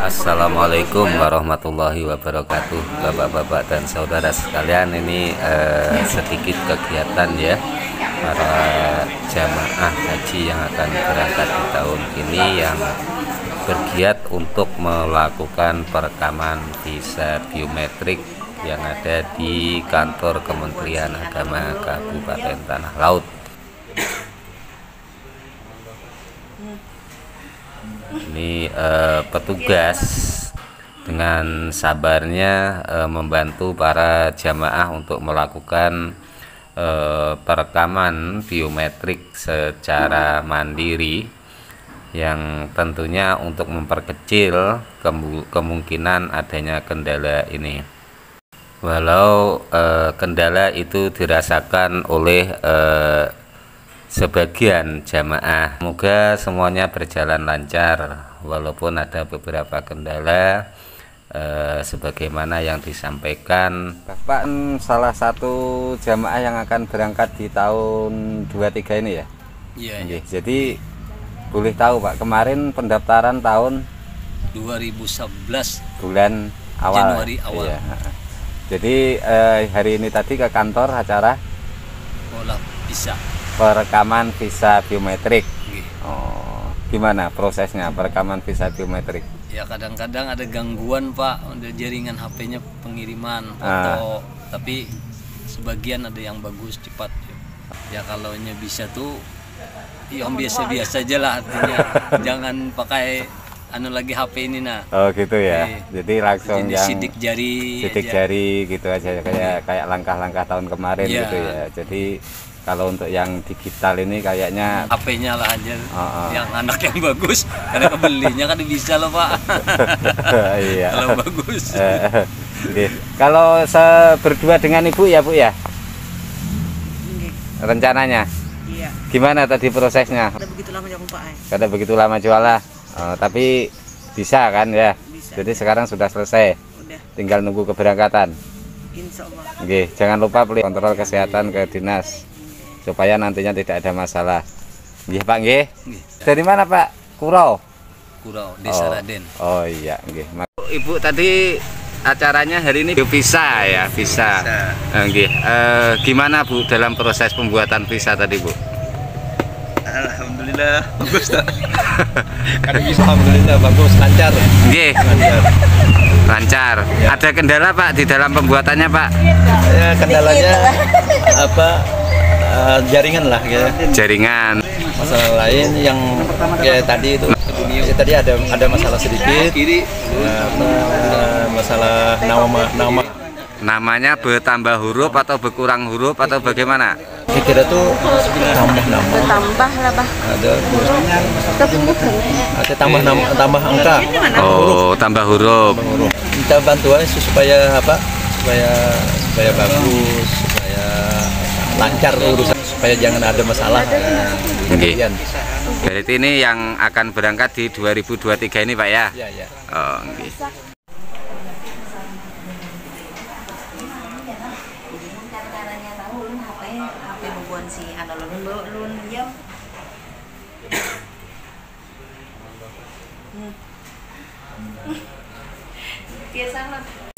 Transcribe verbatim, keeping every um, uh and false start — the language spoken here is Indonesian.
Assalamualaikum warahmatullahi wabarakatuh, bapak-bapak dan saudara sekalian. Ini eh, sedikit kegiatan ya para jamaah haji yang akan berangkat di tahun ini, yang bergiat untuk melakukan perekaman visa biometrik yang ada di kantor Kementerian Agama Kabupaten Tanah Laut. Ini eh, petugas dengan sabarnya eh, membantu para jamaah untuk melakukan eh, perekaman biometrik secara mandiri, yang tentunya untuk memperkecil kemungkinan adanya kendala ini. Walau eh, kendala itu dirasakan oleh eh, sebagian jamaah, semoga semuanya berjalan lancar walaupun ada beberapa kendala eh, sebagaimana yang disampaikan. Bapak salah satu jamaah yang akan berangkat di tahun dua puluh tiga ini ya? Iya, iya. Jadi boleh tahu Pak, kemarin pendaftaran tahun dua ribu sebelas bulan awal, Januari awal. Iya. Jadi eh, hari ini tadi ke kantor acara olah bisa perekaman visa biometrik. Oke. Oh, gimana prosesnya perekaman visa biometrik? Ya, kadang-kadang ada gangguan Pak, ada jaringan H P-nya pengiriman foto, ah. tapi sebagian ada yang bagus cepat. Ya kalau bisa tuh yang biasa-biasa aja lah, artinya jangan pakai anu lagi H P ini nah. Oh gitu ya. Oke. Jadi langsung Jadi yang sidik jari, sidik aja. jari gitu aja, kayak kayak langkah-langkah tahun kemarin ya. Gitu ya. Jadi kalau untuk yang digital ini kayaknya H P-nya lah aja, oh, oh. yang anak yang bagus, karena kebelinya kan bisa loh Pak. Iya. Kalau bagus. Oke. Kalau berdua dengan Ibu ya Bu ya? Rencananya? Iya. Gimana tadi prosesnya? Kada begitu lama jualan Pak. Kada begitu lama jualan. Oh, tapi bisa kan ya? Bisa. Jadi sekarang sudah selesai. Udah. Tinggal nunggu keberangkatan. Insya Allah. Oke, jangan lupa beli kontrol kesehatan ke dinas supaya nantinya tidak ada masalah. Nggih Pak nggih. Dari mana Pak? Kurau. Kurau, Desa oh. Raden. Oh iya, nggih. Ibu tadi acaranya hari ini visa ya, visa. Nggih. Eh, gimana Bu dalam proses pembuatan visa tadi Bu? Alhamdulillah bagus tak? Kada bisa alhamdulillah bagus, lancar. Nggih. Lancar. Lancar. Ya. Ada kendala Pak di dalam pembuatannya Pak? Ya, kendalanya apa? Uh, jaringan lah ya. Jaringan. Masalah lain yang kayak tadi itu. Ya, tadi ada ada masalah sedikit. Uh, uh, masalah nama nama. Namanya bertambah huruf atau berkurang huruf atau bagaimana? Kira tuh tambah nama. Bertambah lah bah. Ada ada tambah nama, tambah angka. Oh, tambah huruf. Minta bantuan supaya apa? Supaya supaya bagus, supaya lancar urusan, supaya jangan ada masalah. Kemudian. Berarti ini yang akan berangkat di dua ribu dua puluh tiga ini Pak ya? Iya, iya. Oh, okay. Si anak lun lun jam biasa lah.